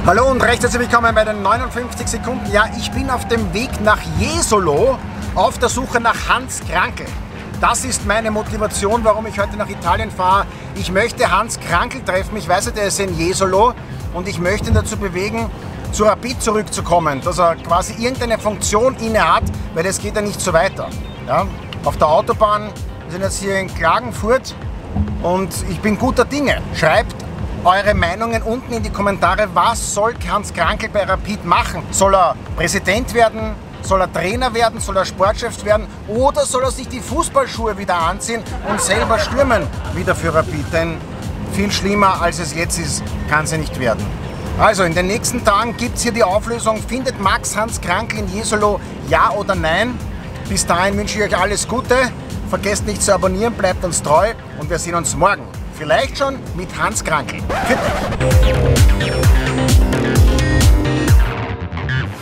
Hallo und recht herzlich willkommen bei den 59 Sekunden. Ja, ich bin auf dem Weg nach Jesolo auf der Suche nach Hans Krankl. Das ist meine Motivation, warum ich heute nach Italien fahre. Ich möchte Hans Krankl treffen. Ich weiß, er ist in Jesolo und ich möchte ihn dazu bewegen, zu Rapid zurückzukommen, dass er quasi irgendeine Funktion inne hat, weil das geht ja nicht so weiter. Ja? Auf der Autobahn, wir sind jetzt hier in Klagenfurt und ich bin guter Dinge. Schreibt eure Meinungen unten in die Kommentare, was soll Hans Krankl bei Rapid machen? Soll er Präsident werden? Soll er Trainer werden? Soll er Sportchef werden? Oder soll er sich die Fußballschuhe wieder anziehen und selber stürmen wieder für Rapid? Denn viel schlimmer als es jetzt ist, kann sie nicht werden. Also in den nächsten Tagen gibt es hier die Auflösung, findet Max Hans Krankl in Jesolo, ja oder nein? Bis dahin wünsche ich euch alles Gute, vergesst nicht zu abonnieren, bleibt uns treu und wir sehen uns morgen. Vielleicht schon mit Hans Krankl. Bitte.